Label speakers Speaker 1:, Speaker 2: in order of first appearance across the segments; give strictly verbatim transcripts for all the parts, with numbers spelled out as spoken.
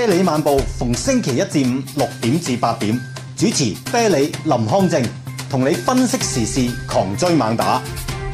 Speaker 1: 啤梨漫步逢星期一至五六點至八點，主持啤梨林康正，同你分析時事，狂追猛打。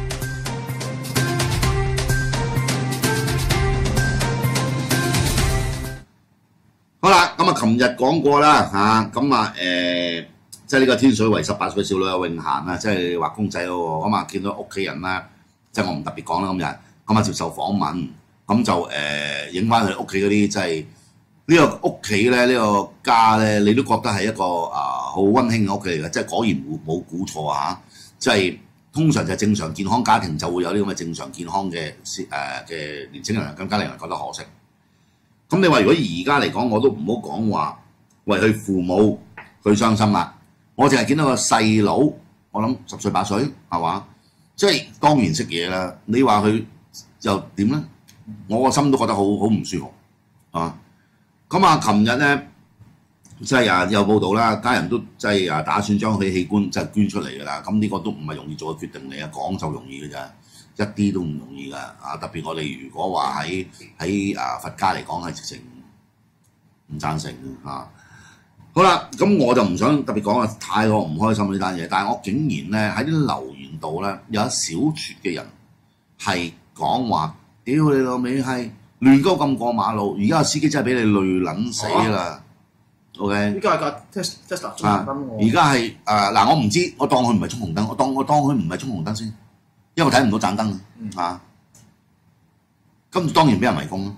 Speaker 2: 好啦，咁啊，琴日講過啦嚇，咁啊誒，即係呢個天水圍十八歲少女嘅詠嫻啊，即係畫公仔嗰個，咁啊見到屋企人啦，即係我唔特別講啦，今日咁啊接受訪問，咁就誒影翻佢屋企嗰啲，即係呢個屋企咧，呢個家咧，你都覺得係一個啊好溫馨嘅屋企嚟嘅，即係果然冇冇估錯啊！即係通常就係正常健康家庭就會有呢咁嘅正常健康嘅誒嘅年青人，更加令人覺得可惜。咁你話如果而家嚟講，我都唔好講話為佢父母去傷心啦。我淨係見到個細佬，我諗十歲八歲係嘛，即係當然識嘢啦。你話佢又點咧？我個心都覺得好好唔舒服啊！咁啊，琴日咧即係啊有報道啦，家人都即係啊打算將佢器官即係捐出嚟㗎啦。咁呢個都唔係容易做嘅決定嚟啊，講就容易㗎咋。一啲都唔容易㗎，啊！特別我哋如果話喺喺啊佛家嚟講係直情唔贊成嘅嚇。好啦，咁我就唔想特別講啊，太過唔開心呢單嘢。但係我竟然咧喺啲留言度咧有一小撮嘅人係講話，屌你老味係亂鳩咁過馬路，而家個司機真係俾你累撚死啦。OK，
Speaker 3: 依家係架 Tesla 衝紅燈喎。
Speaker 2: 而家係誒嗱，我唔知，我當佢唔係衝紅燈，我當我當佢唔係衝紅燈先。因為我睇唔到盞燈
Speaker 3: 嗯、
Speaker 2: 啊，咁當然俾人圍攻啦。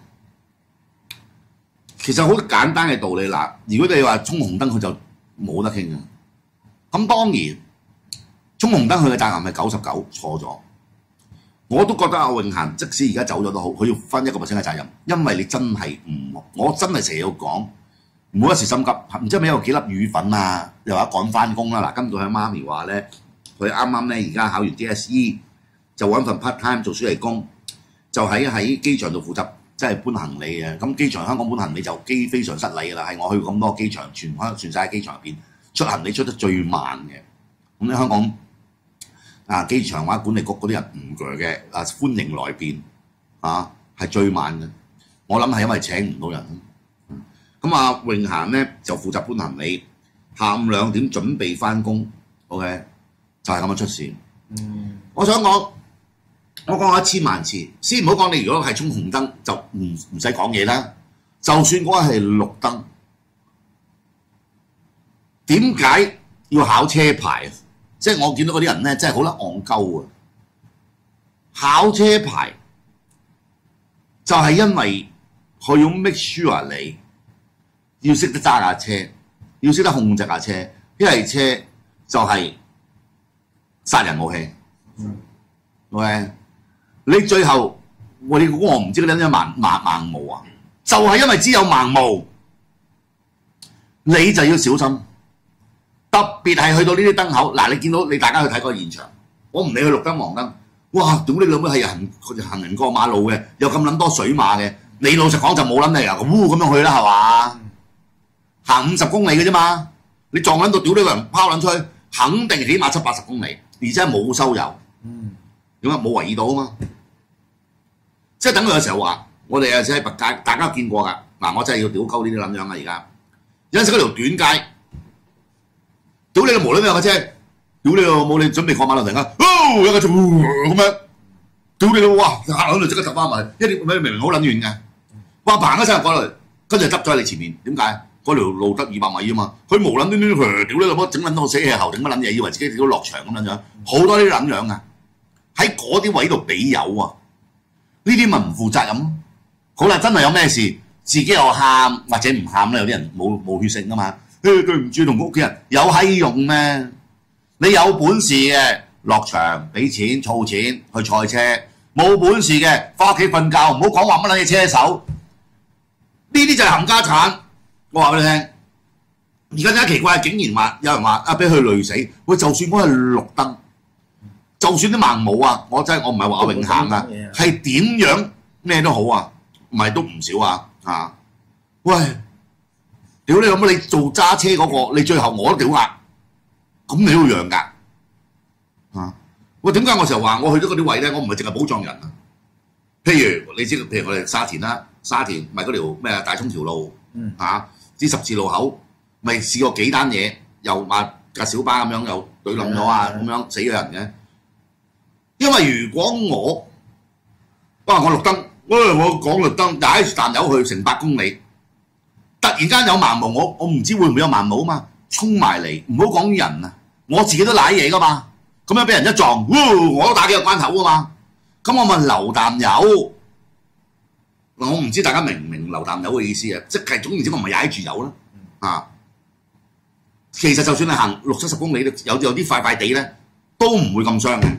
Speaker 2: 其實好簡單嘅道理嗱，如果你話衝紅燈，佢就冇得傾嘅。咁當然衝紅燈佢嘅責任係九十九錯咗，我都覺得阿詠嫻即使而家走咗都好，佢要分一個 percent 嘅責任，因為你真係唔，我真係成日要講，唔好一時心急，唔知係咪有幾粒乳粉啊，又話趕翻工啦嗱，跟住佢媽咪話咧，佢啱啱咧而家考完 D S E。就揾份 part time 做暑期工，就喺喺機場度負責，即係搬行李嘅。咁機場香港搬行李就機非常失禮㗎啦，係我去咁多機場，全香全世界機場入邊出行李出得最慢嘅。咁咧香港啊機場或者管理局嗰啲人唔鋸嘅啊，歡迎來便啊係最慢嘅。我諗係因為請唔到人。咁啊詠嫻咧就負責搬行李，下午兩點準備翻工 ，OK 就係咁樣出事。
Speaker 3: 嗯，
Speaker 2: 我想講。我講過一千萬次，先唔好講你如果係衝紅燈就唔唔使講嘢啦。就算嗰個係綠燈，點解要考車牌啊？即係我見到嗰啲人咧，真係好得戇鳩啊！考車牌就係因為佢要 make sure 你要識得揸架車，要識得控制架車，一係車就係殺人武器。嗯 OK。你最後我哋我唔知嗰啲人盲盲盲毛啊，就係、是、因為只有盲毛，你就要小心。特別係去到呢啲燈口，嗱你見到你大家去睇個現場，我唔理佢綠燈黃燈，哇！屌你老母係行行人過馬路嘅，有咁撚多水馬嘅，你老實講就冇撚理由咁烏咁樣去啦，係嘛？行五十公里嘅啫嘛，你撞撚到屌你個人拋撚出去，肯定起碼七八十公里，而且冇收油。嗯，點解冇圍意到啊嘛？即係等佢有時候話，我哋有時喺佛街，大家見過㗎。嗱，我真係要屌鳩呢啲撚樣啊！而家有陣時嗰條短街，屌你個無論咩架車，屌你老母你準備過馬路突然間，哦有個咁樣，屌你老哇嚇喺度即刻揼翻埋，一啲明明好撚遠嘅，哇嘭一聲過嚟，跟住執咗喺你前面，點解？嗰條路得二百米啊嘛，佢無撚端端佢屌你老母整撚到死氣喉，整乜撚嘢，以為自己屌落場咁撚樣，好多呢啲撚樣啊！喺嗰啲位度俾油啊！呢啲咪唔負責任。好啦，真係有咩事，自己又喊或者唔喊咧，有啲人冇冇血性噶嘛。誒對唔住，同屋企人有閪用咩？你有本事嘅落場俾錢儲錢去賽車，冇本事嘅翻屋企瞓覺，唔好講話乜撚嘢車手。呢啲就係冚家產。我話俾你聽，而家真係奇怪，竟然話有人話啊俾佢累死。喂，就算嗰係綠燈。就算啲盲毛啊，我真係我唔係話我詠嫻啊，係點樣咩都好啊，唔係都唔少啊嚇！喂，屌你老母！你做揸車嗰、那個，你最後我都屌壓，咁你都要讓㗎啊！喂，點解我成日話我去咗嗰啲位咧？我唔係淨係保障人啊。譬如你知，譬如我哋沙田啦，沙田咪嗰條咩大涌條路
Speaker 3: 嗯
Speaker 2: 嚇啲十字路口，咪試過幾單嘢，又話架小巴咁樣又對冧咗啊，咁樣死咗人嘅。因為如果我哇我綠燈，喂我講綠燈，踩住啖油去成百公里，突然間有盲毛，我我唔知會唔會有盲毛啊嘛，衝埋嚟，唔好講人啊，我自己都舐嘢噶嘛，咁樣俾人一撞，我都打幾個關頭噶嘛，咁我咪留啖油。嗱，我唔知大家明唔明留啖油嘅意思啊？即係總言之，我唔係踩住油啦，啊，其實就算你行六七十公里，有有啲快快地咧，都唔會咁傷嘅。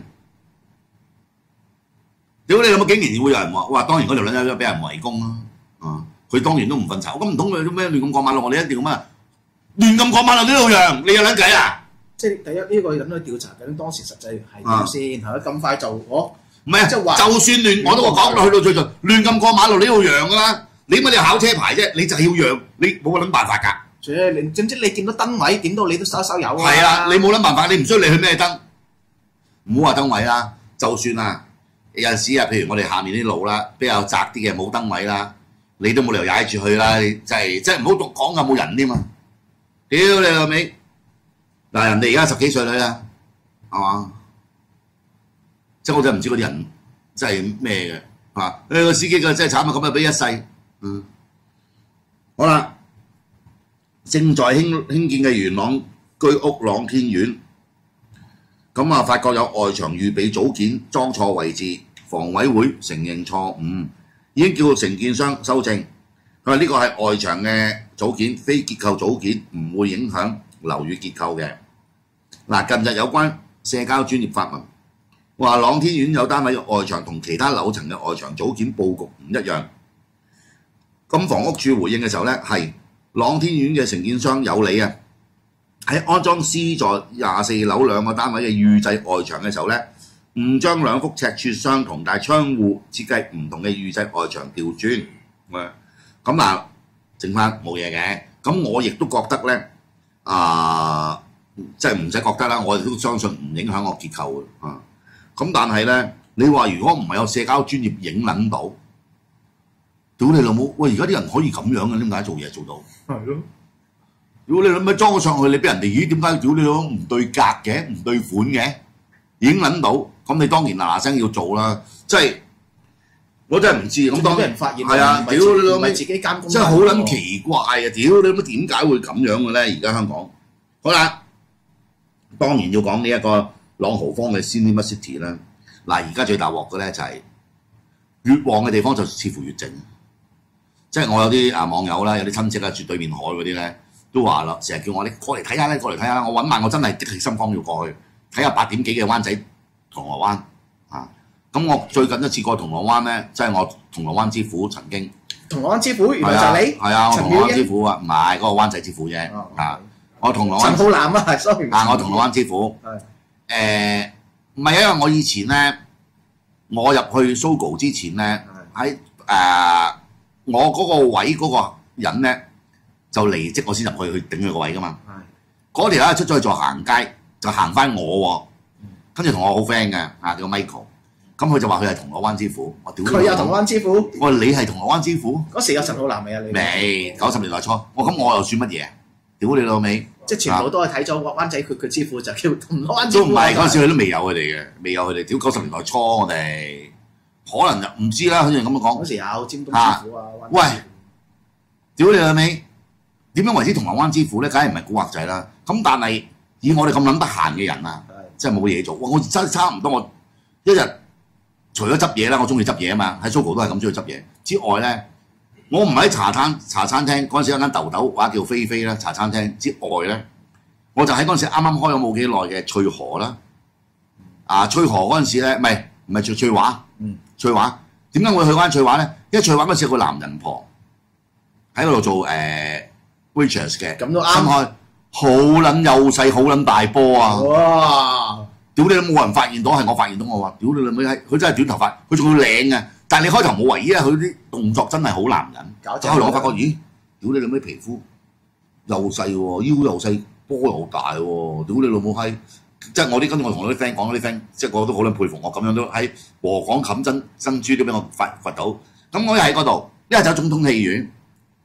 Speaker 2: 屌你老母！竟然會有人話，哇！當然嗰條撚友俾人圍攻啦，啊！佢當然都唔瞓巢，咁唔通佢咩亂咁過馬路？我哋一定咁啊！亂咁過馬路呢度讓，你有撚計啊？
Speaker 3: 即係第一呢個人去調查緊當時實際係點先，係咪咁快就我
Speaker 2: 唔係啊，
Speaker 3: 即係話
Speaker 2: 就算亂，我都話講到去到最盡，亂咁過馬路你要讓噶啦，你乜你考車牌啫？你就係要讓，你冇撚辦法㗎。
Speaker 3: 即係你總之你見到燈位點到你都收收油啊！
Speaker 2: 係啊，你冇撚辦法，你唔需要你去咩燈，唔好話燈位啦，就算啊。有陣時啊，譬如我哋下面啲路啦，比較窄啲嘅冇燈位啦，你都冇理由踩住去啦，你真係真係唔好講有冇人添嘛！屌你老味！嗱，人哋而家十幾歲女啦，係嘛？即係我真係唔知嗰啲人真係咩嘅啊！誒個司機個真係慘啊，咁啊俾一世，嗯，好啦，正在興興建嘅元朗居屋朗天苑。咁啊，發覺有外牆預備組件裝錯位置，房委會承認錯誤，已經叫承建商修正。佢話呢個係外牆嘅組件，非結構組件，唔會影響樓宇結構嘅。嗱，近日有關社交專業發文，話朗天苑有單位嘅外牆同其他樓層嘅外牆組件佈局唔一樣。咁房屋署回應嘅時候咧，係朗天苑嘅承建商有理啊。喺安裝 C 座廿四樓兩個單位嘅預製外牆嘅時候咧，唔將兩幅尺寸相同但係窗戶設計唔同嘅預製外牆調轉，咁嗱，剩翻冇嘢嘅。咁我亦都覺得咧，啊，即係唔使覺得啦，我哋都相信唔影響個結構嘅啊。咁但係咧，你話如果唔係有社交專業影撚到，屌你老母！喂，而家啲人可以咁樣嘅，點解做嘢做到？係咯。屌你諗咩裝咗上去，你俾人哋咦？點解屌你老唔對格嘅，唔對款嘅，已經諗到，咁你當然嗱嗱聲要做啦。即係我真係唔知，咁當
Speaker 3: 俾人發現
Speaker 2: 係啊！屌你老味，
Speaker 3: 自己監工，
Speaker 2: 真係好撚奇怪啊！屌你老母，點解會咁樣嘅咧？而家香港好啦，當然要講呢一個朗豪坊嘅 Cinema City 啦。嗱，而家最大鑊嘅咧就係越旺嘅地方就似乎越靜。即係我有啲啊網友啦，有啲親戚啦，住對面海嗰啲咧。都話啦，成日叫我你過嚟睇下咧，過嚟睇下啦。我揾埋我真係激起心肝要過去睇下八點幾嘅灣仔銅鑼灣啊！咁我最近一次過銅鑼灣咧，即係我銅鑼灣之父曾經。
Speaker 3: 銅鑼灣之父原來就係你。
Speaker 2: 係啊，我銅鑼灣之父啊，唔係嗰個灣仔之父啫。啊，我銅鑼灣。
Speaker 3: 陳浩南啊，sorry。
Speaker 2: 啊，我銅鑼灣之父。係。誒，唔係啊，因為我以前咧，我入去 Sogo 之前咧，喺誒我嗰個位嗰個人咧。就離職我先入去去頂佢個位噶嘛。嗰條友出咗去做行街，就行翻我喎。跟住同我好 friend 嘅，啊叫 Michael。咁佢就話佢係銅鑼灣之父。我屌
Speaker 3: 佢有銅鑼灣之父。
Speaker 2: 我話你係銅鑼灣之父？
Speaker 3: 嗰時有陳浩南未啊？你
Speaker 2: 未，九十年代初。我咁我又算乜嘢？屌你老味！
Speaker 3: 即係全部都係睇咗灣仔佢佢之父就叫銅鑼灣之父。
Speaker 2: 都唔係嗰陣時佢都未有佢哋嘅，未有佢哋。屌九十年代初我哋可能就唔知啦，好似咁樣講。
Speaker 3: 嗰時有尖東之父啊。
Speaker 2: 喂，屌你老味！點樣為之銅鑼灣之父咧？梗係唔係古惑仔啦。咁但係以我哋咁撚得閒嘅人啊，真係冇嘢做。我真係差唔多，我一日除咗執嘢啦，我中意執嘢啊嘛。喺 Sogo 都係咁中意執嘢之外咧，我唔喺茶餐茶餐廳嗰陣時有間豆豆或者叫菲菲啦茶餐廳之外咧，我就喺嗰陣時啱啱開咗冇幾耐嘅翠河啦。啊，翠河嗰陣時咧，唔係唔係翠翠華，嗯，翠華點解我會去嗰間翠華咧？因為翠華嗰陣時有個男人婆喺嗰度做誒。呃waitress 嘅，
Speaker 3: 咁都啱。
Speaker 2: 新開好撚幼細，好撚大波啊！
Speaker 3: 哇！
Speaker 2: 屌你都冇人發現到，係我發現到我話，屌你老味係，佢真係短頭髮，佢仲要靚嘅。但係你開頭冇為意啊，佢啲動作真係好男人。
Speaker 3: 搞
Speaker 2: 後來我發覺，咦，屌你老味皮膚又細喎，腰又細，波又大喎，屌你老母閪！即係我啲跟住我同我啲 friend 講，啲 friend 即係我都好撚佩服我咁樣都喺禾港冚珍珍珠都俾我發掘到。咁我一喺嗰度，一係走總統戲院。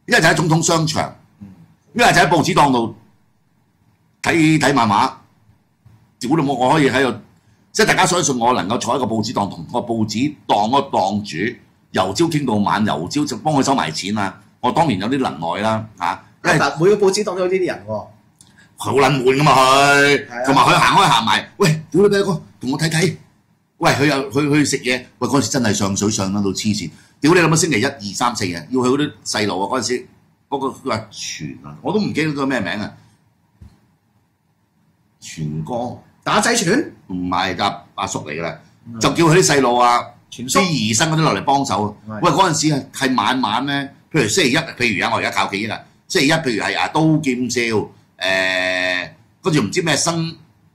Speaker 2: 一係就喺總統商場，一係就喺報紙檔度睇睇漫畫。屌你冇，我可以喺度，即係大家相信我能夠坐喺個報紙檔同個報紙檔嗰個檔主由朝傾到晚，由朝就幫佢收埋錢啊！我當然有啲能耐啦嚇，因為
Speaker 3: 但每個報紙檔都有呢啲人喎。
Speaker 2: 好撚悶噶嘛佢，同埋佢行開行埋，喂，屌你俾哥，同我睇睇，喂，佢又去去食嘢，喂嗰陣時真係上水上到黐線，屌你諗下星期一二三四嘅，要去嗰啲細路啊嗰陣時，嗰個佢話全啊，我都唔記得咗咩名啊，全哥
Speaker 3: 打仔拳
Speaker 2: 唔係阿阿叔嚟噶啦，就叫佢啲細路啊，啲兒生嗰啲落嚟幫手，喂嗰陣時啊係晚晚咧，譬如星期一，譬如啊我而家教記憶啊，星期一譬如係啊刀劍笑。誒，跟住唔知咩新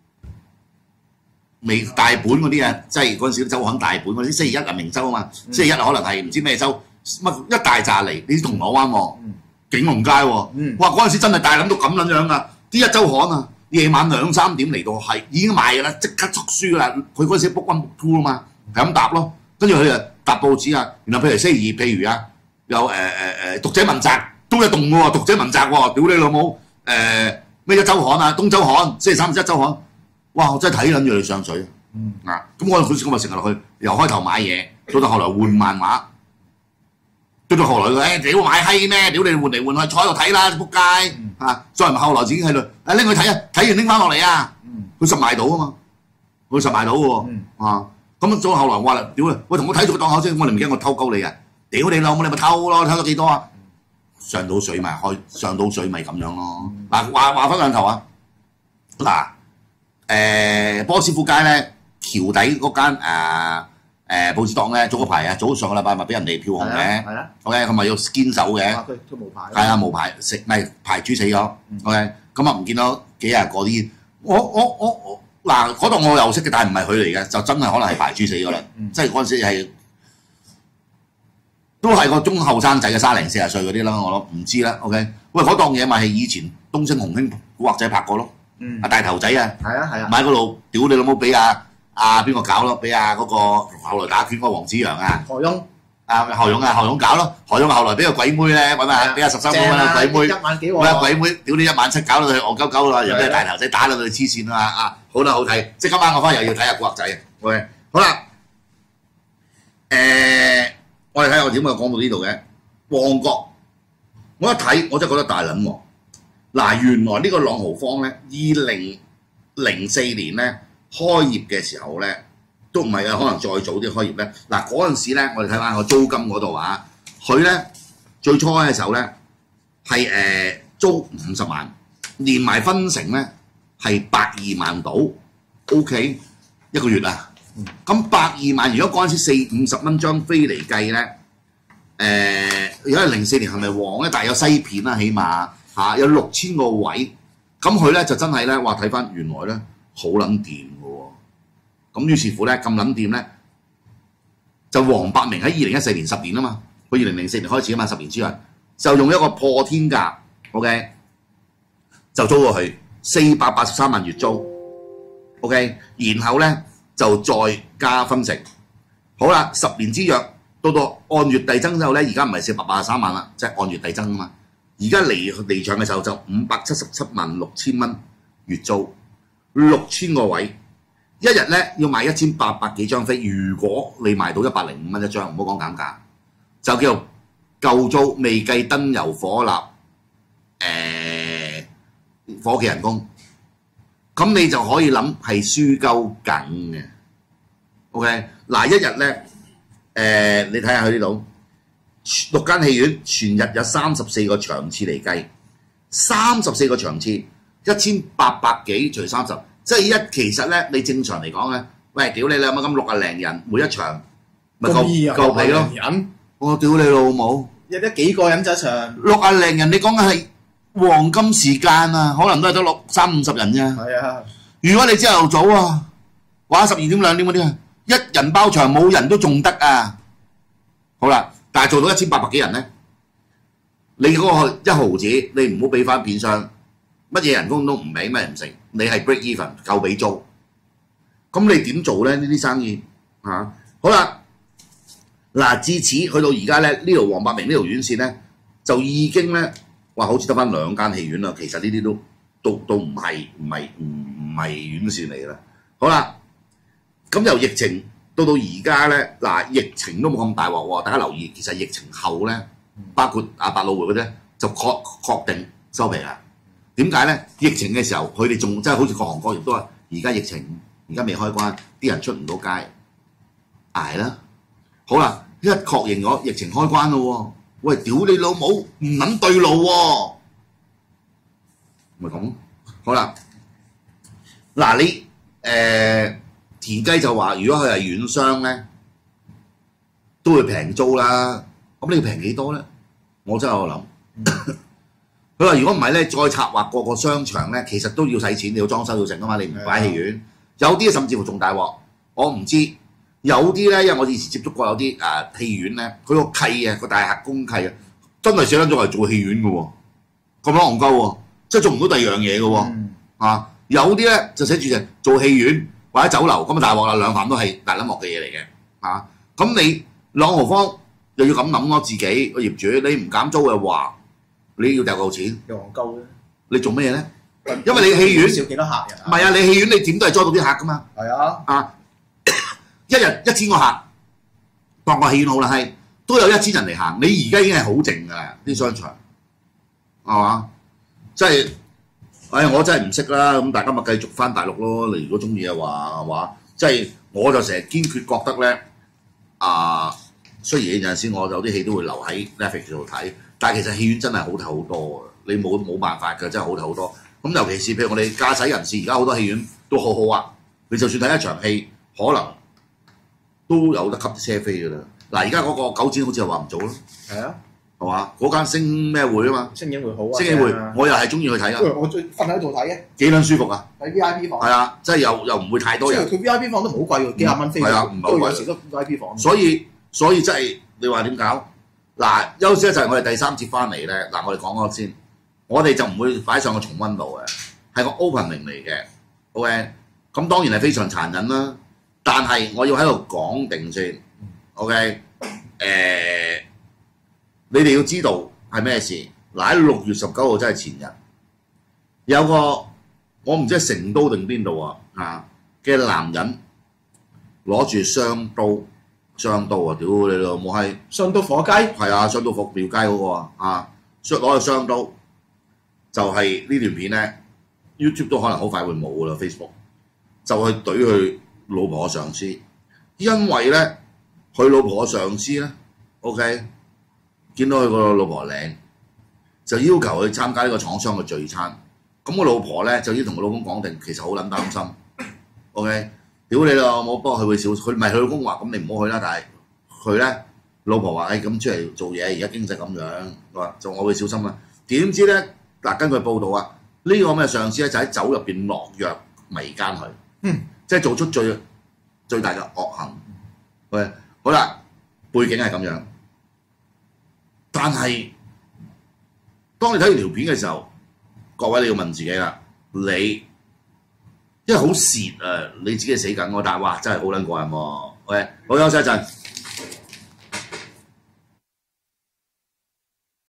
Speaker 2: 未大本嗰啲啊，即係嗰陣時周刊大本嗰啲，星期一啊明州啊嘛，星期一可能係唔知咩州，乜一大紮嚟，你啲銅鑼灣喎，景隆街喎，哇嗰陣時真係大諗到咁撚樣啊！啲一周刊啊，夜晚兩三點嚟到係已經賣㗎啦，即刻出書㗎啦，佢嗰陣時 book one book two 啊嘛，係咁答咯，跟住佢就答報紙啊，然後譬如星期二，譬如啊有誒誒誒讀者文摘都有動喎，讀者文摘喎，屌你老母！誒咩一週刊啊，東週刊，星期三一週刊，哇！我真係睇撚住你上水啊！咁我嗰時咁咪成日落去，由開頭買嘢，到到後來換漫畫，到到後來佢誒屌買閪咩？屌你換嚟換去，坐喺度睇啦，仆街啊！再唔後來自己喺度，誒拎去睇啊，睇完拎翻落嚟啊，佢實賣到啊嘛，佢實賣到嘅喎啊！咁到後來話啦，屌你，喂同我睇住個檔口先，我哋唔驚我偷鳩你啊！屌你老母，你咪偷咯，偷咗幾多啊？上到水咪開，上到水咪咁樣咯。嗱話話翻兩頭啊，嗱誒波斯富街咧橋底嗰間誒誒報紙檔咧，早嗰排啊，早上個禮拜咪俾人哋票控嘅。係啦。OK， 佢咪要堅守嘅。
Speaker 3: 佢佢無牌。
Speaker 2: 係啊，無牌食咪牌主死咗。OK，咁啊唔見到幾日嗰啲，我我我我嗱嗰度我又識嘅，但係唔係佢嚟嘅，就真係可能係牌主死咗啦。即係嗰陣時係。都係個中後生仔嘅三零四十歲嗰啲啦，我諗唔知啦。OK， 喂嗰檔嘢咪係以前東升紅興古惑仔拍過咯，阿大頭仔啊，
Speaker 3: 係啊係啊，
Speaker 2: 買嗰度屌你老母俾阿阿邊個搞咯，俾阿嗰個後來打拳嗰個黃子揚啊，
Speaker 3: 何勇，
Speaker 2: 啊何勇啊何勇搞咯，何勇後來俾個鬼妹咧揾下，俾阿十三蚊啊鬼妹，
Speaker 3: 一萬幾喎，
Speaker 2: 俾阿鬼妹屌你一萬七搞到佢戇鳩鳩啦，又俾大頭仔打到佢黐線啊啊，好啦好睇，即係今晚我翻又要睇下古惑仔啊。OK， 好啦，誒。我哋睇下我點解講到呢度嘅旺角，我一睇我真係覺得大撚喎！嗱，原來呢個朗豪坊咧，二零零四年咧開業嘅時候咧，都唔係啊，可能再早啲開業咧。嗱嗰陣時咧，我哋睇翻個租金嗰度啊，佢咧最初嘅時候咧係誒租五十萬，連埋分成咧係百二萬到 ，OK 一個月啊！咁百二萬，如果嗰陣時四五十蚊張飛嚟計咧，誒如果係零四年係咪旺咧？但係有西片啦，起碼嚇有六千個位，咁佢咧就真係咧話睇翻原來咧好撚掂嘅喎。咁於是乎咧咁撚掂咧，就黃百鳴喺二零一四年十年啊嘛，佢二零零四年開始啊嘛，十年之後就用一個破天價 ，OK， 就租過去四百八十三萬月租 ，OK， 然後咧。就再加分成，好啦，十年之約到到按月遞增之後咧，而家唔係四百八十三萬啦，即係按月遞增啊嘛。而家離離場嘅時候就五百七十七萬六千蚊月租，六千個位，一日咧要賣一千八百幾張飛。如果你賣到一百零五蚊一張，唔好講減價，就叫舊租未計燈油火蠟，誒伙計人工。咁你就可以諗係輸鳩緊嘅 ，OK？ 嗱，一日咧，誒，你睇下佢呢度，六間戲院全日有三十四個場次嚟計，三十四個場次，一千八百幾除三十，即係一其實咧，你正常嚟講咧，喂，屌你兩蚊咁六啊零人每一場，咪夠夠皮咯？我屌你老母！
Speaker 3: 有得幾個人就一場？
Speaker 2: 六啊零人，你講緊係。黃金時間啊，可能都係得六三五十人啫。
Speaker 3: 係啊，如
Speaker 2: 果你朝頭早啊，或者十二點兩點嗰啲啊，一人包場冇人都仲得啊。好啦，但係做到一千八百幾人咧，你嗰個一毫子你唔好俾翻片商，乜嘢人工都唔俾，乜唔成，你係 break even 夠俾租。咁你點做咧？呢啲生意嚇、啊、好啦，嗱，至此去到而家咧，呢條黃百鳴呢條院線咧。 就已經咧話好似得翻兩間戲院啦。其實呢啲都都都唔係唔係唔唔係院線嚟啦。好啦，咁由疫情到到而家咧，嗱疫情都冇咁大鑊喎。大家留意，其實疫情後咧，包括阿百老匯嗰啲就確確定收皮啦。點解咧？疫情嘅時候，佢哋仲真係好似各行各業都話，而家疫情而家未開關，啲人出唔到街，捱啦。好啦，一確認咗疫情開關咯喎，喂，屌你老母，唔撚對路喎，咪咁。好啦，嗱你誒、呃、田雞就話，如果佢係院商咧，都會平租啦。咁你要平幾多咧？我真係有諗。佢話：如果唔係咧，再策劃個個商場咧，其實都要使錢，你要裝修要成噶嘛，你唔擺戲院。有啲甚至乎仲大鑊，我唔知。有啲咧，因為我以前接觸過有啲誒、呃、戲院咧，佢個契啊，個大客公契啊，真係寫緊咗嚟做戲院嘅喎，咁樣戇鳩喎，即係做唔到第二樣嘢嘅喎。嗯、啊，有啲咧就寫住就做戲院或者酒樓，咁啊大鑊啦，兩飯都係大粒幕嘅嘢嚟嘅。啊，咁你朗豪坊又要咁諗咯，自己個業主你唔減租嘅話。你要掉夠錢，
Speaker 3: 又戇鳩咧！
Speaker 2: 你做咩嘢咧？因為你戲院
Speaker 3: 少幾多客人啊？
Speaker 2: 唔係啊，你戲院你點都係捉到啲客噶嘛。
Speaker 3: 係啊，
Speaker 2: 啊，一日一千個客，當個戲院好啦，係都有一千人嚟行。你而家已經係好靜㗎啦，啲商場係嘛？即係，唉，我真係唔識啦。咁大家咪繼續翻大陸咯。你如果中意嘅話，係嘛？即係我就成日堅決覺得咧，啊，雖然有陣時我有啲戲都會留喺 Netflix 度睇。但係其實戲院真係好睇好多啊！你冇冇辦法㗎，真係好睇好多。咁尤其是譬如我哋駕駛人士，而家好多戲院都好好啊！你就算睇一場戲，可能都有得吸車飛㗎啦。嗱，而家嗰個九展好似係話唔做咯。係啊，係嘛？嗰間星咩會啊嘛？
Speaker 3: 星影會好啊！
Speaker 2: 星影會，我又係中意去睇㗎。
Speaker 3: 我最瞓喺度睇嘅，
Speaker 2: 幾撚舒服啊！
Speaker 3: 喺 V I P 房。
Speaker 2: 係啊，即係又又唔會太多人。
Speaker 3: 佢 V I P 房都唔好貴喎，幾廿蚊飛。係啊，唔係好貴。有時都 V I P 房。
Speaker 2: 所以所以真係你話點搞？嗱，休息一陣，我哋第三節翻嚟咧，嗱，我哋講嗰先，我哋就唔會擺上個重溫度嘅，係個 opening 嚟嘅 ，OK， 咁當然係非常殘忍啦，但係我要喺度講定先 ，OK， 誒、呃，你哋要知道係咩事？嗱，喺六月十九號真係前日，有個我唔知係成都定邊度啊啊嘅男人攞住雙刀。雙刀啊！屌你老母閪！
Speaker 3: 雙刀火雞
Speaker 2: 係啊，雙刀火廟街嗰個啊，啊，攞攞住雙刀就係、是、呢段片咧 ，YouTube 都可能好快會冇噶啦 ，Facebook 就去懟佢老婆嘅上司，因為咧佢老婆嘅上司咧 ，OK， 見到佢個老婆靚，就要求佢參加呢個廠商嘅聚餐，咁個老婆咧就要同佢老公講定，其實好撚擔心 ，OK。屌你啦，我幫佢會少，佢唔係佢老公話咁你唔好去啦，但係佢咧老婆話誒咁出嚟做嘢，而家經濟咁樣，佢話就我會小心啦。點知咧嗱，根據報道啊，呢、這個咁嘅上司咧就喺酒入邊落藥迷姦佢，嗯，即係做出最最大嘅惡行。喂，好啦，背景係咁樣，但係當你睇完條片嘅時候，各位你要問自己啦，你。因為好蝕啊！你自己死緊我，但係哇真係好撚過癮喎！OK，好休息一陣。